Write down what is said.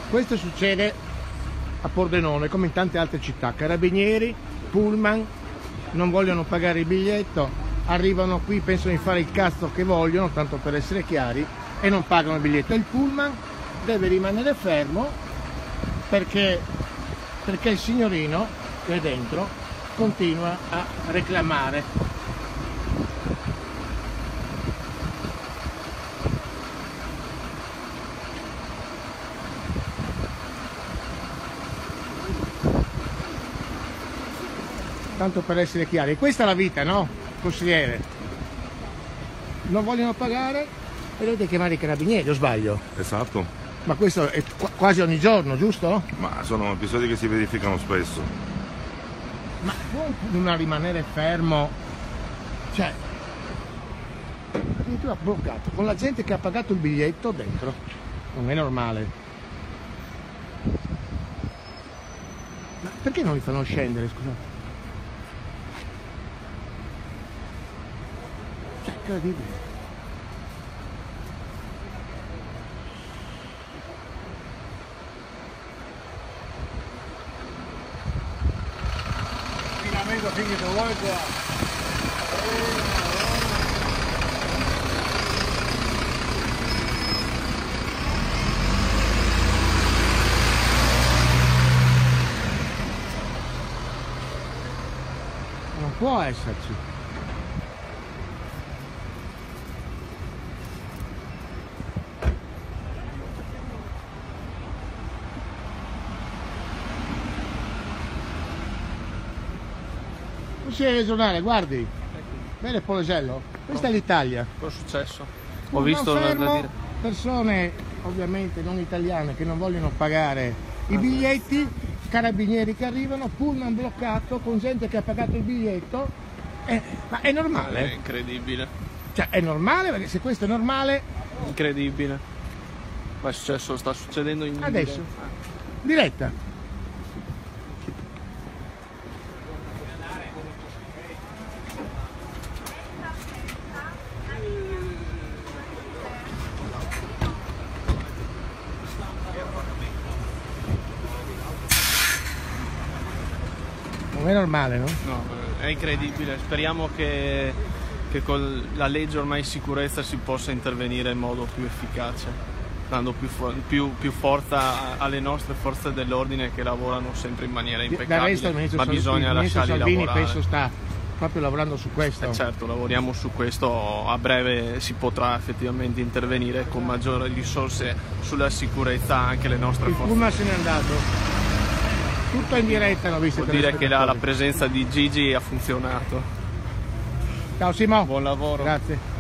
Questo succede a Pordenone come in tante altre città. Carabinieri, pullman, non vogliono pagare il biglietto, arrivano qui, pensano di fare il cazzo che vogliono, tanto per essere chiari, e non pagano il biglietto. E il pullman deve rimanere fermo perché il signorino che è dentro continua a reclamare. Tanto per essere chiari, questa è la vita, no, consigliere? Non vogliono pagare e dovete chiamare i carabinieri, o sbaglio? Esatto. Ma questo è quasi ogni giorno, giusto? Ma sono episodi che si verificano spesso. Ma può non rimanere fermo? Cioè, addirittura bloccato, con la gente che ha pagato il biglietto dentro. Non è normale. Ma perché non li fanno scendere, scusate? Cioè, incredibile. Finalmente finito, vuoi qua? Non può esserci. Consigliere regionale, guardi, vede il Polesello? Questa è l'Italia. Cosa è successo? Ho visto persone ovviamente non italiane che non vogliono pagare i biglietti, carabinieri che arrivano, pullman bloccato con gente che ha pagato il biglietto. Ma è normale? È incredibile. Cioè è normale, perché se questo è normale... Incredibile. Ma è successo, sta succedendo in adesso. Diretta. Non è normale, no? No, è incredibile. Speriamo che con la legge ormai in sicurezza si possa intervenire in modo più efficace, dando più forza alle nostre forze dell'ordine che lavorano sempre in maniera impeccabile, ma bisogna lasciarli lavorare. Penso sta proprio lavorando su questo. Certo, lavoriamo su questo, a breve si potrà effettivamente intervenire con maggiori risorse sulla sicurezza anche le nostre forze. Il pullman se n'è andato. Tutto in diretta, l'ho visto. Vuol dire che la presenza di Gigi ha funzionato. Ciao Simo. Buon lavoro. Grazie.